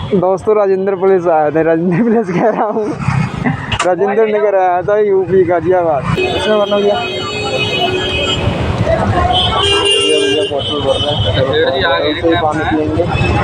दोस्तों राजेंद्र पुलिस आया था, राजेंद्र पुलिस कह रहा हूँ, राजेंद्र नगर आया था यूपी गाजियाबाद। इसमें बना गया बोतल भर रहे हैं, पानी पियेंगे।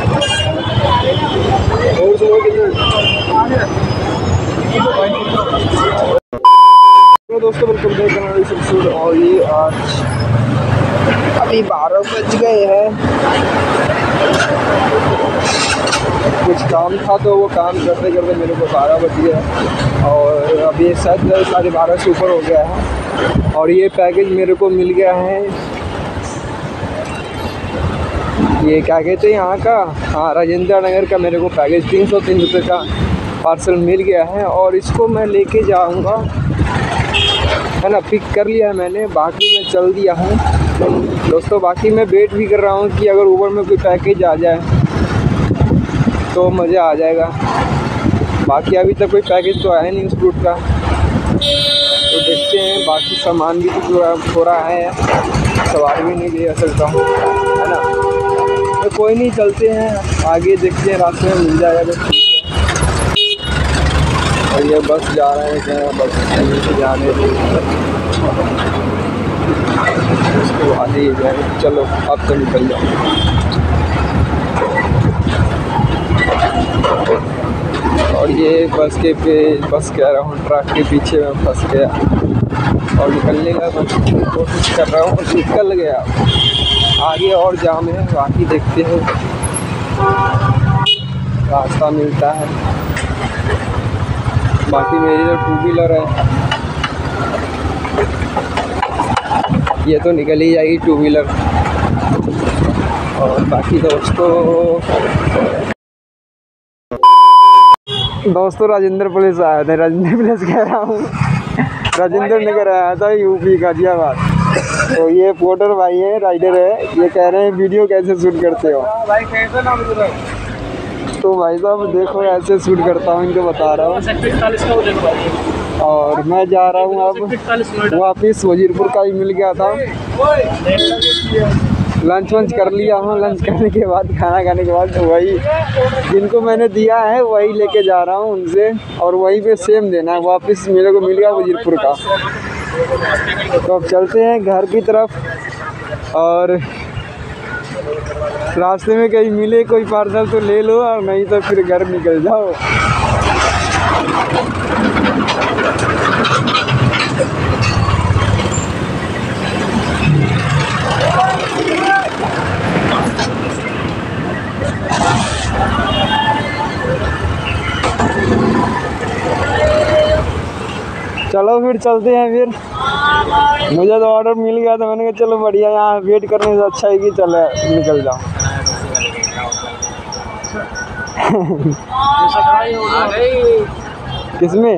तो दोस्तों बिल्कुल देख, और ये आज अभी 12 बज गए हैं। कुछ काम था तो वो काम करते करते मेरे को 12 बज गया और अभी शायद 12:30 से ऊपर हो गया है। और ये पैकेज मेरे को मिल गया है, ये क्या कहते हैं यहाँ का, हाँ राजेंद्र नगर का मेरे को पैकेज 303 रुपये का पार्सल मिल गया है। और इसको मैं लेके जाऊँगा, है ना, पिक कर लिया है मैंने, बाकी मैं चल दिया हूँ दोस्तों। बाकी मैं वेट भी कर रहा हूँ कि अगर ऊबर में कोई पैकेज आ जाए तो मज़ा आ जाएगा। बाकी अभी तक कोई पैकेज तो आया नहीं उस रूट का, तो देखते हैं। बाकी सामान भी थोड़ा है, सवारी भी नहीं ले सकता हूँ, है ना, तो कोई नहीं, चलते हैं आगे, देखते हैं रास्ते में मिल जाएगा तो ठीक है। और ये बस जा रहे हैं, बस से जाने उसके बाद ही जाए। चलो अब तो निकल जाओ। और ये बस कह रहा हूँ, ट्रक के पीछे में फंस गया और निकलने का कोशिश कर रहा हूँ, निकल गया। आगे और जाम है, बाकी देखते हैं रास्ता मिलता है। बाकी मेरी तो 2 व्हीलर है, ये तो निकल ही जाएगी 2 व्हीलर। और बाकी दोस्तों राजेंद्र पुलिस आया था, राजेंद्र पुलिस कह रहा हूँ, राजेंद्र नगर आया था यूपी गाजियाबाद। तो ये पोर्टर भाई है, राइडर है, ये कह रहे हैं वीडियो कैसे शूट करते हो। तो भाई साहब देखो ऐसे शूट करता हूँ, इनको बता रहा हूँ। और मैं जा रहा हूँ अब वापिस, वजीरपुर का ही मिल गया था। लंच वंच कर लिया हूँ, लंच करने के बाद, खाना खाने के बाद वही जिनको मैंने दिया है वही लेके जा रहा हूँ उनसे, और वहीं पे सेम देना है। वापस मेरे को मिल गया वजीरपुर का। तो अब चलते हैं घर की तरफ, और रास्ते में कहीं मिले कोई पार्सल तो ले लो, और नहीं तो फिर घर निकल जाओ। चलो फिर चलते हैं। फिर मुझे तो ऑर्डर मिल गया था, मैंने कहा चलो बढ़िया, यहाँ वेट करने से अच्छा है कि चले निकल जाओ। किसमें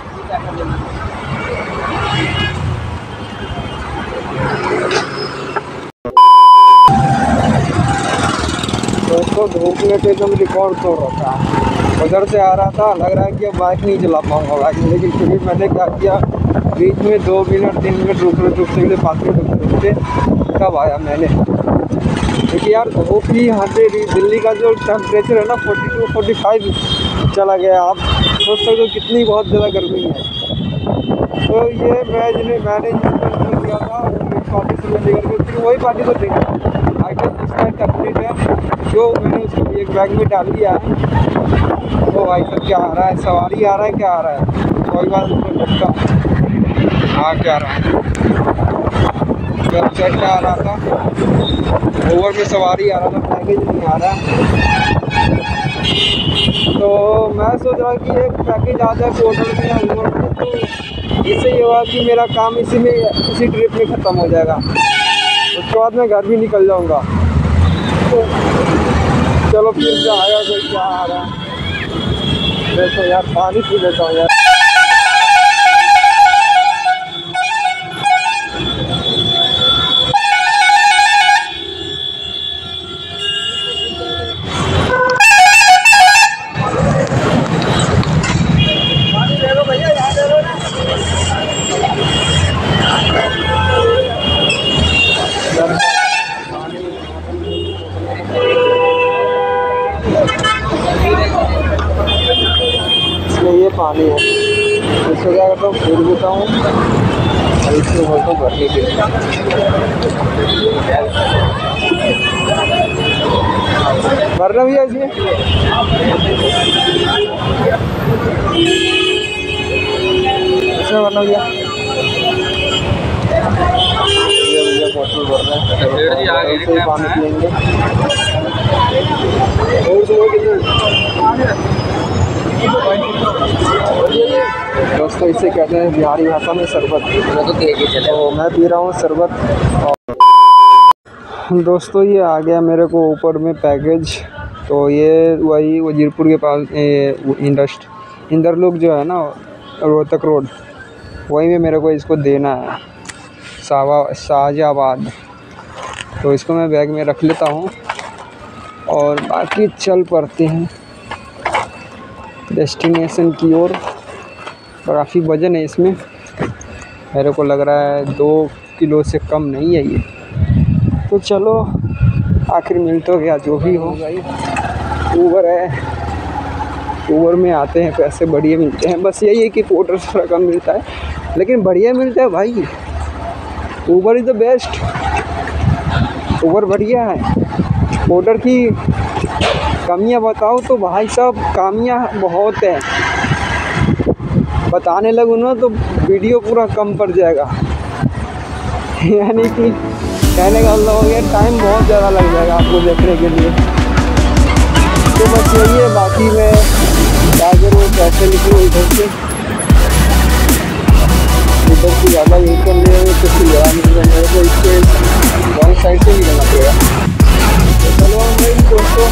दोस्तों धूप में तो एकदम रिकॉर्ड तोड़ रखा है। उधर से आ रहा था, लग रहा है कि अब बाइक नहीं चला पाऊँगा बाइक में, लेकिन फिर भी मैंने क्या किया, बीच में 2 मिनट 3 मिनट रुकते हुए 5 मिनट रुकते कब आया मैंने। क्योंकि यार धूप ही यहाँ पे दिल्ली का जो टेम्परेचर है ना 42-45 चला गया। आप सोच सकते हो कितनी बहुत ज़्यादा गर्मी है। तो ये मैंने किया था पार्टी से लेकर के, फिर वही पार्टी को देखा आइटम जिसका कंप्लीट है, जो मैंने उसको एक बैग में डाल दिया है। तो भाई सब क्या आ रहा है, सवारी आ रहा है, क्या आ रहा है, कोई बात नहीं, हाँ क्या आ रहा है, वेबसाइट का आ रहा था, ओवर में सवारी आ रहा था, पैकेज नहीं आ रहा। तो मैं सोच रहा कि एक पैकेज आ जाए पोर्टल में या ओवर में, तो इससे ये हुआ कि मेरा काम इसी ट्रिप में ख़त्म हो जाएगा। उसके बाद मैं घर भी निकल जाऊँगा। तो चलो फिर जाएगा कोई क्या आ रहा है, देखो यार पानी पी लेता हूँ यार। इसमें ये पानी है, इसको क्या करता हूँ फेर देता हूँ और इसको बोलता हूँ भरने के लिए। भरना भैया इसमें भरना भैया। भैया बोतल भर रहे हैं, ऐसे ही पानी पियेंगे। दोस्तों इसे कहते हैं बिहारी भाषा में शरबत। तो मैं पी रहा हूँ शरबत। दोस्तों ये आ गया मेरे को ऊपर में पैकेज। तो ये वही वजीरपुर के पास इंदरलोक जो है ना, रोहतक रोड, वहीं में मेरे को इसको देना है, शाहजहाबाद। तो इसको मैं बैग में रख लेता हूँ और बाकी चल पड़ते हैं डेस्टिनेशन की ओर। काफ़ी वजन है इसमें, मेरे को लग रहा है 2 किलो से कम नहीं है ये। तो चलो आखिर मिल तो गया, जो भी हो भाई। ऊबर है, ऊबर में आते हैं पैसे बढ़िया मिलते हैं। बस यही है कि पोर्टर थोड़ा कम मिलता है, लेकिन बढ़िया मिलता है भाई। Uber is the best, Uber बढ़िया है। पोर्टर की कमियां बताओ तो भाई साहब कमियां बहुत है, बताने लगूँ ना तो वीडियो पूरा कम पड़ जाएगा। यानी कि कहने का मतलब हो गया टाइम बहुत ज़्यादा लग जाएगा आपको देखने के लिए। तो बस यही है, बाकी मैं क्या करूँ, कैसे निकलूँ इधर से। इधर से ज़्यादा इनकम ले रहे तो फिर ज़्यादा निकल मेरे को इसके रॉन्ग साइड से निकलना पड़ेगा। तो चलो भाई दोस्तों,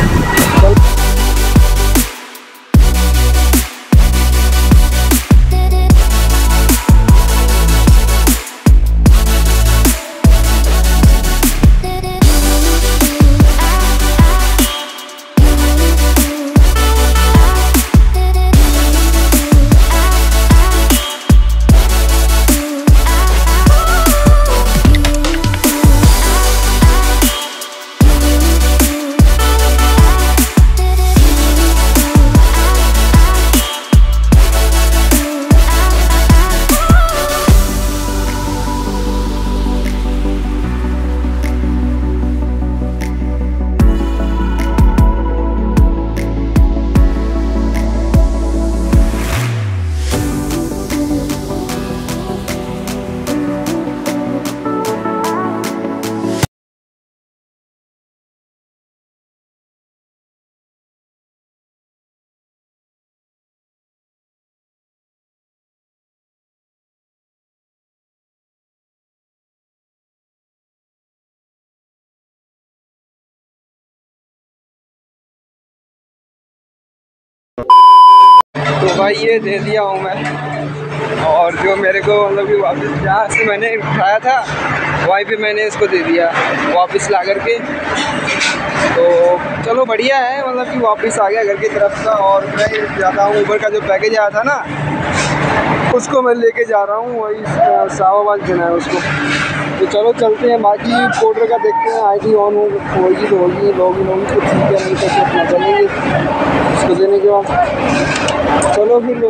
तो भाई ये दे दिया हूँ मैं। और जो मेरे को मतलब कि वापस जहाँ से मैंने उठाया था वहीं पे मैंने इसको दे दिया वापस ला करके। तो चलो बढ़िया है, मतलब कि वापस आ गया घर की तरफ का। और मैं जाता हूँ, ऊबर का जो पैकेज आया था ना उसको मैं लेके जा रहा हूँ, वही शाहजहाबाद देना है उसको। तो चलो चलते हैं, बाकी पोर्टर का देखते हैं। ID ऑन होगी तो होगी, लॉगिन होगी तो ठीक है, नहीं तो फिर अपना चलेंगे उसको देने के बाद। चलो फिर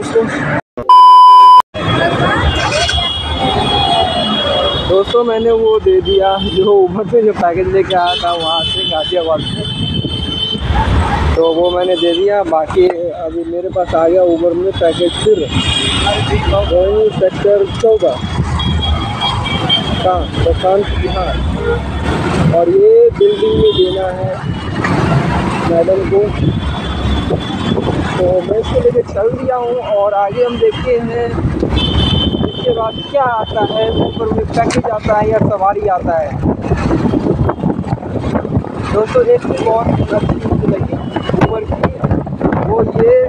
दोस्तों मैंने वो दे दिया जो ऊबर से जो पैकेज लेके आया था वहाँ से गाजियाबाद से, तो वो मैंने दे दिया। बाकी अभी मेरे पास आ गया ऊबर में पैकेज फिर सेक्टर 14 का प्रशांत बिहार। और ये बिल्डिंग में देना है मैडम को। तो मैं इसको लेके चल दिया हूँ और आगे हम देखते हैं इसके बाद क्या आता है। ऊपर में पैकेज आता है या सवारी आता है। दोस्तों एक बहुत अच्छी चीज़ लगी ऊबर की, वो ये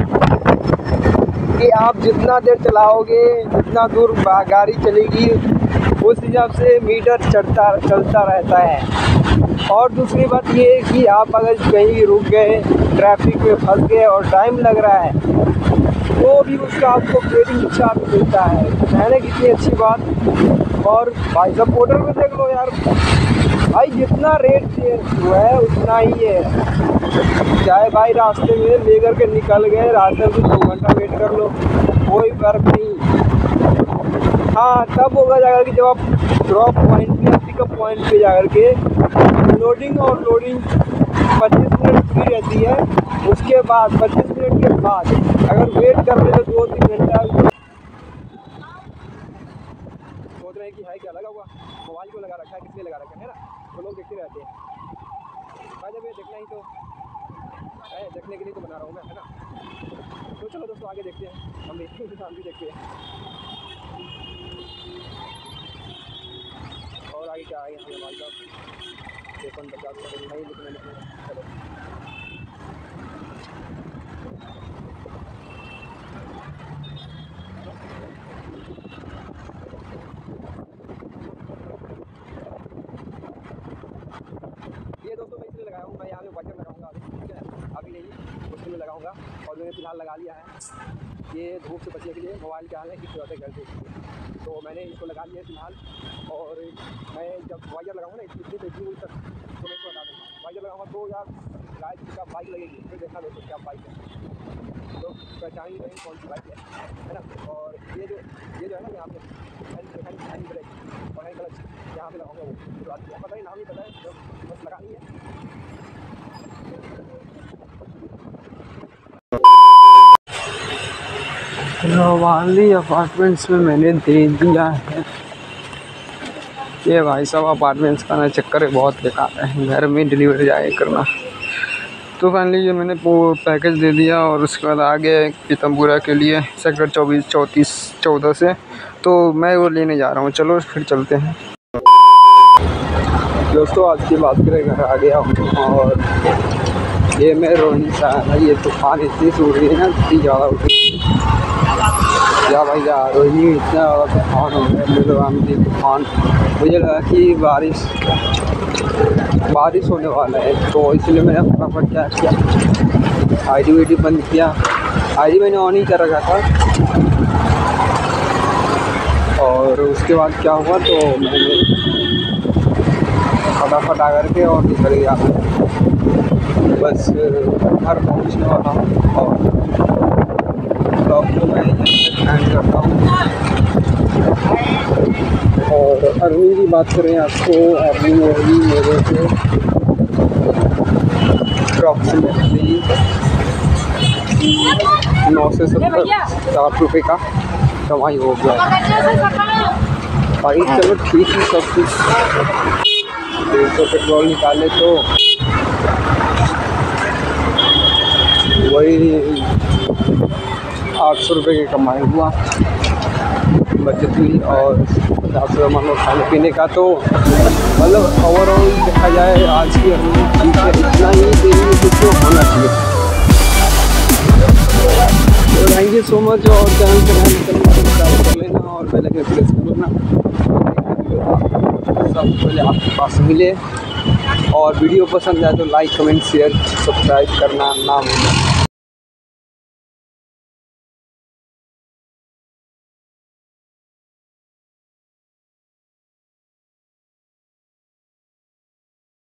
कि आप जितना देर चलाओगे, जितना दूर गाड़ी चलेगी, उस हिसाब से मीटर चलता रहता है। और दूसरी बात ये है कि आप अगर कहीं रुक गए, ट्रैफिक में फंस गए और टाइम लग रहा है, तो भी उसका आपको वेटिंग चार्ज मिलता है। मैंने कितनी अच्छी बात। और भाई साहब पोर्टर में देख लो यार, भाई जितना रेट चेंज हुआ है उतना ही है, चाहे भाई रास्ते में लेकर के निकल गए, रास्ते में 2 घंटा वेट कर लो, कोई फर्क नहीं। हाँ तब होगा जाकर कि जब आप ड्रॉप पॉइंट पे, पिकअप पॉइंट पे जाकर के लोडिंग और लोडिंग 25 मिनट फ्री रहती है। उसके बाद 25 मिनट के बाद अगर वेट कर ले तो 2-3 घंटा। सोच रहे हैं कि है क्या लगा हुआ, मोबाइल को लगा रखा है, किसने लगा रखा है ना, तो लोग देखते रहते हैं भाई। जब ये देखना ही तो है, देखने के लिए तो बना रहा हूँ मैं, है ना। तो चलो दोस्तों आगे देखते हैं, हम देखते हैं साथ भी देखते हैं और आगे क्या आए हमें भाई साहब। 53 नहीं लिखने चलो ये दोस्तों मैं इसलिए लगाया हूँ, मैं यहाँ पे वाइजर लगाऊंगा अभी, ठीक है, अभी नहीं उसके लिए लगाऊंगा। और मैंने फिलहाल लगा लिया है, ये धूप से बचने के लिए। मोबाइल क्या हाल है किस तरह से घर से, तो मैंने इसको लगा लिया फिलहाल। और मैं जब वाइजर लगाऊंगा ना इतनी तक तो मैं इसको बता दूँगा। वाइजर लगाऊंगा तो यार गाइस क्या बाइक लगेगी, फिर देखना दोस्तों क्या बाइक है, तो पहचान ही नहीं कौन सी बाइक है ना। और ये जो है ना यहाँ पे हैंड ब्रेक और हैंड क्लच यहाँ पे लगाऊंगा, वो पता नहीं नाम ही पता है, तो बस लगानी है। रवाली अपार्टमेंट्स में मैंने दे दिया है। ये भाई साहब अपार्टमेंट्स का ना चक्कर है, बहुत बेकार है, घर में डिलीवरी जाए करना। तो फाइनली ये मैंने पैकेज दे दिया और उसके बाद आ गया पीतमपुरा के लिए सेक्टर 24, 34, 14 से। तो मैं वो लेने जा रहा हूँ, चलो फिर चलते हैं दोस्तों। आज की बात करें, घर आ गया हूँ और ये मैं रोहिणी सा है, ये तूफान इतनी सूट रही है ना, इतनी ज़्यादा उठी क्या भाई यार, रोहिणी इतना ज़्यादा तूफान हो गया, मेरे तूफान। मुझे लगा कि बारिश होने वाला है, तो इसलिए मैंने फटाफट क्या किया, आईडी बंद किया। आईडी मैंने ऑन ही कर रखा था और उसके बाद क्या हुआ तो मैंने फटाफट आ करके और निकल गया। बस घर पहुंचने वाला हूँ और ब्लॉग को मैं एंड करता हूँ। और अर्निंग की बात करें आपको, अर्निंग होगी मेरे से अप्रॉक्सीमेटली 9 से 7 रुपये का कमाई हो गया भाई। चलो ठीक है, सब कुछ 150 पेट्रोल निकाले तो वही 800 रुपये की कमाई हुआ, बचत हुई। और 50 रुपये मान लो खाने पीने का, तो मतलब ओवरऑल देखा जाए आज की ठीक है, इतना ही देने कुछ होना चाहिए। तो थैंक यू सो मच, और चैनल को सब्सक्राइब कर लेना और बेल आइकन प्रेस कर लेना, सबसे पहले आपके पास मिले। और वीडियो पसंद आए तो लाइक, कमेंट, शेयर, सब्सक्राइब करना ना भूलें।